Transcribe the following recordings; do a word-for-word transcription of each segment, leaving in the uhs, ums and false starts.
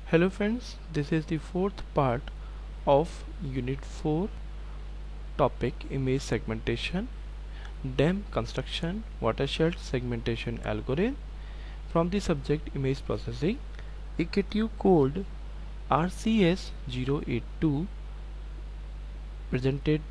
Hello friends, this is the fourth part of Unit four topic image segmentation, dam construction, watershed segmentation algorithm from the subject image processing. E K T U code R C S zero eight two presented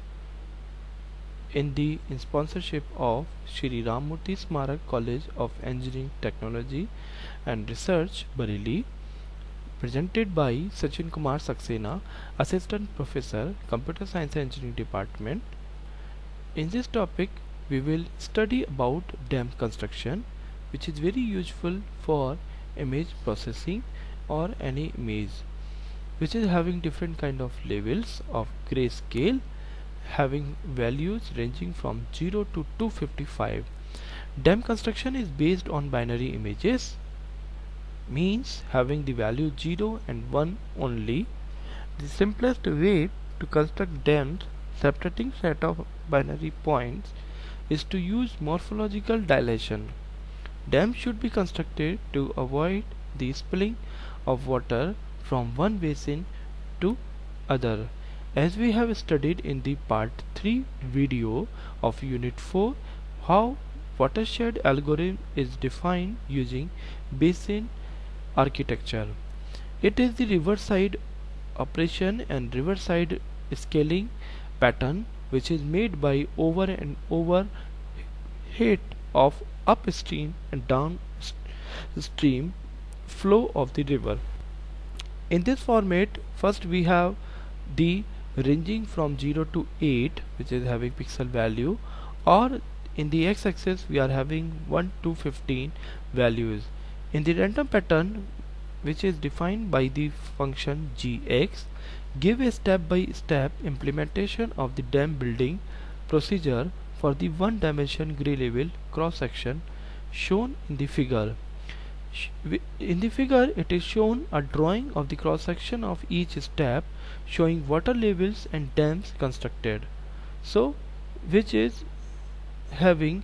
in the in sponsorship of Shri Ram Murthy Smarak College of Engineering Technology and Research, Bareilly. Presented by Sachin Kumar Saxena, Assistant Professor, Computer Science and Engineering Department. In this topic, we will study about dam construction, which is very useful for image processing or any image, which is having different kind of levels of grayscale, having values ranging from zero to two fifty-five. Dam construction is based on binary images, means having the value zero and one only. The simplest way to construct dams separating set of binary points is to use morphological dilation. Dams should be constructed to avoid the spilling of water from one basin to other. As we have studied in the part three video of unit four, how watershed algorithm is defined using basin architecture. It is the riverside operation and riverside scaling pattern which is made by over and over height of upstream and downstream flow of the river. In this format, first we have the ranging from zero to eight, which is having pixel value, or in the x-axis we are having one to fifteen values. In the random pattern, which is defined by the function gx, give a step-by-step implementation of the dam building procedure for the one-dimension gray level cross-section shown in the figure. In the figure, it is shown a drawing of the cross-section of each step showing water levels and dams constructed. So, which is having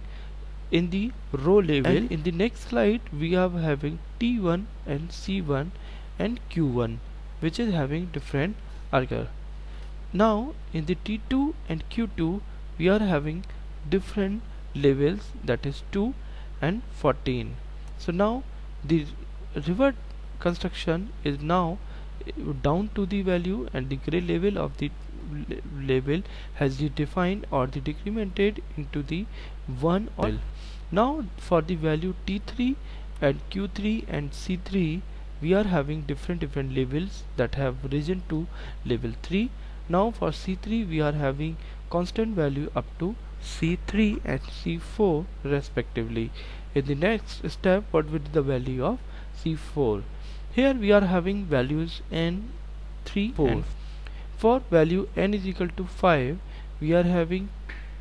in the row level, and in the next slide we are having T one and C one and Q one, which is having different archer. Now in the T two and Q two we are having different levels, that is two and fourteen. So now the river construction is now down to the value, and the gray level of the level has been defined or the decremented into the one oil. Now for the value T three and Q three and C three we are having different different levels that have risen to level three. Now for C three we are having constant value up to C three and C four respectively. In the next step, what will be the value of C four? Here we are having values n three, four. And for value n is equal to five, we are having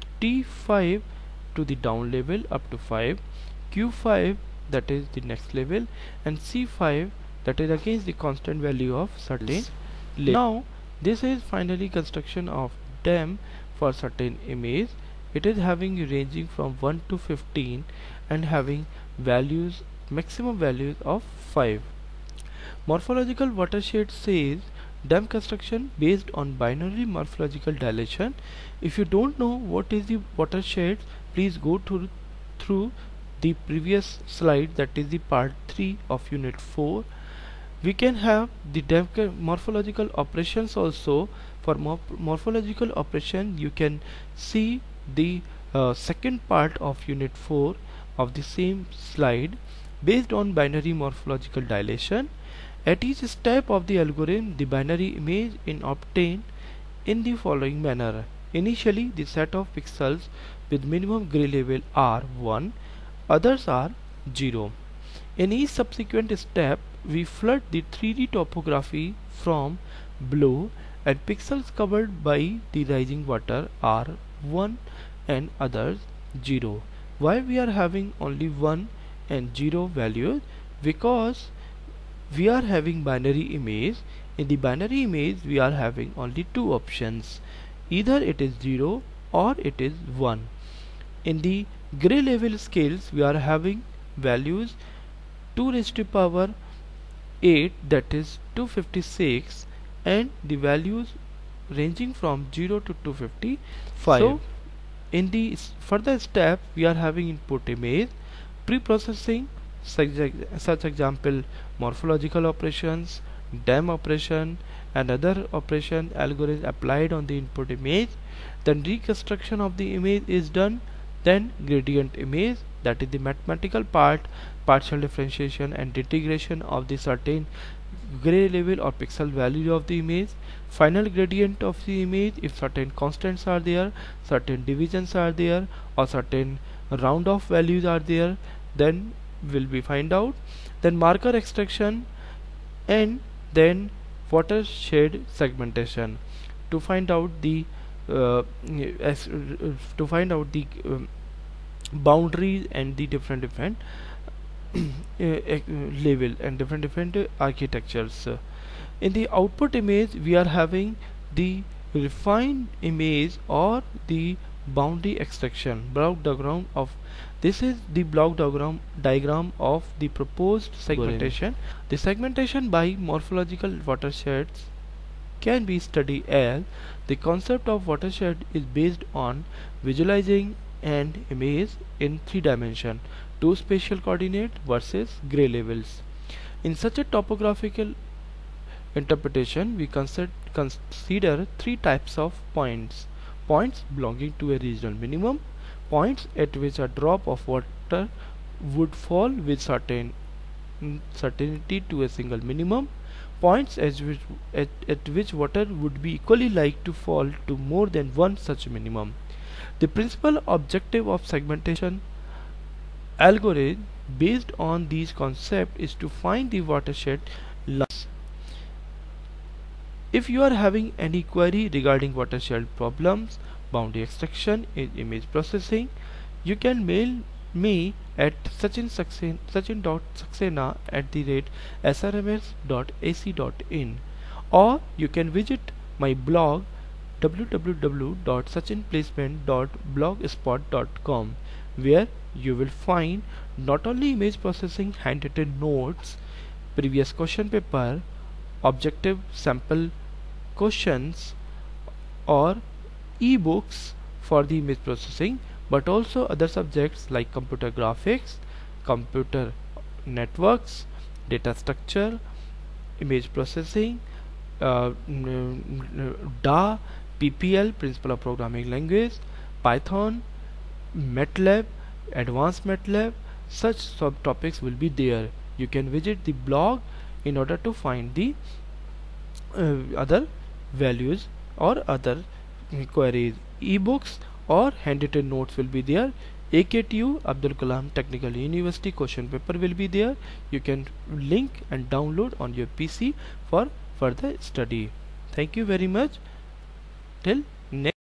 T five to the down level up to five, Q five that is the next level, and C five that is against the constant value of certain level. Now this is finally construction of dam for certain image. It is having ranging from one to fifteen and having values, maximum values of five. Morphological watershed says dam construction based on binary morphological dilation. If you don't know what is the watershed, please go to through the previous slide, that is the part three of unit four. We can have the dam morphological operations also. For morph morphological operation you can see the uh, second part of unit four of the same slide. Based on binary morphological dilation, at each step of the algorithm the binary image is obtained in the following manner. Initially the set of pixels with minimum gray level are one, others are zero. In each subsequent step we flood the three D topography from below, and pixels covered by the rising water are one and others zero. Why we are having only one and zero values? Because we are having binary image. In the binary image we are having only two options, either it is zero or it is one. In the gray level scales we are having values two raised to power eight, that is two fifty-six, and the values ranging from zero to two fifty-five. So in the further step we are having input image, pre-processing, such, such example morphological operations, dem operation and other operation algorithm applied on the input image. Then reconstruction of the image is done. Then gradient image, that is the mathematical part, partial differentiation and integration of the certain gray level or pixel value of the image. Final gradient of the image, if certain constants are there, certain divisions are there, or certain round off values are there, then will be find out. Then marker extraction, and then watershed segmentation to find out the uh, as, uh, to find out the um, boundaries and the different different uh, uh, level and different different uh, architectures. In the output image we are having the refined image or the boundary extraction block diagram of. This is the block diagram diagram of the proposed segmentation. The segmentation by morphological watersheds can be studied as the concept of watershed is based on visualizing an image in three dimensions, two spatial coordinate versus gray levels. In such a topographical interpretation, we consider, consider three types of points: points belonging to a regional minimum, points at which a drop of water would fall with certain certainty to a single minimum, points at which, at, at which water would be equally like to fall to more than one such minimum. The principal objective of segmentation algorithm based on these concepts is to find the watershed lines. If you are having any query regarding watershed problems, boundary extraction in image processing, you can mail me at sachin dot saxena at the rate s r m s dot a c dot in, or you can visit my blog w w w dot sachin placement dot blogspot dot com, where you will find not only image processing handwritten notes, previous question paper, objective sample questions or e-books for the image processing, but also other subjects like computer graphics, computer networks, data structure, image processing, uh, D A, P P L, Principle of Programming Language, Python, MATLAB, Advanced MATLAB. Such subtopics will be there. You can visit the blog in order to find the uh, other values or other queries. E-books or handwritten notes will be there. A K T U Abdul Kalam Technical University question paper will be there. You can link and download on your P C for further study. Thank you very much. Till